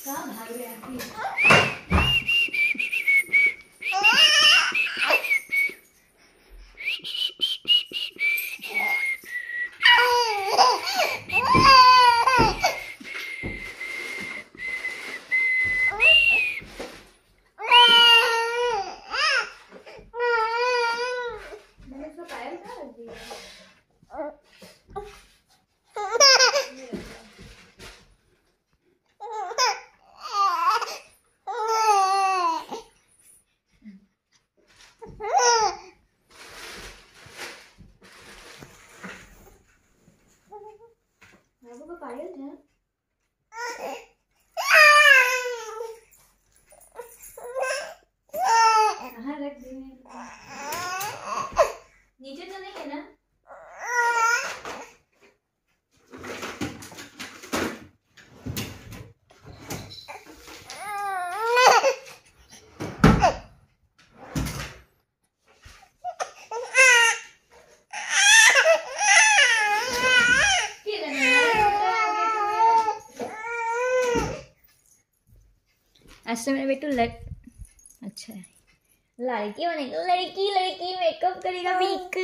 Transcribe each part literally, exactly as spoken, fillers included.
कहाँ भाग रहे हैं? मैंने इसका पायल कहाँ रख दिया? बाबू का पायल है? कहाँ रख दिए? नीचे तो नहीं है ना? आज तो मेरा बेटू लड़ अच्छा है, लड़की बनेगा, लड़की लड़की मेकअप करेगा मेकअप।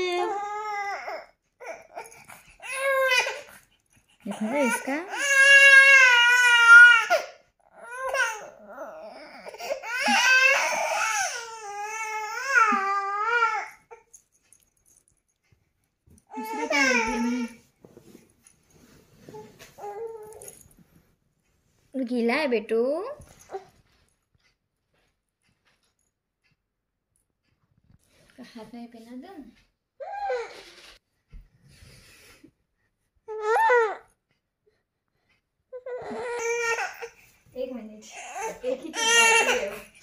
देखो ना इसका दूसरा क्या लग दिया मैंने? गीला है बेटू। हाथ में पहना दो। एक मिनट, एक ही चीज बाकी है।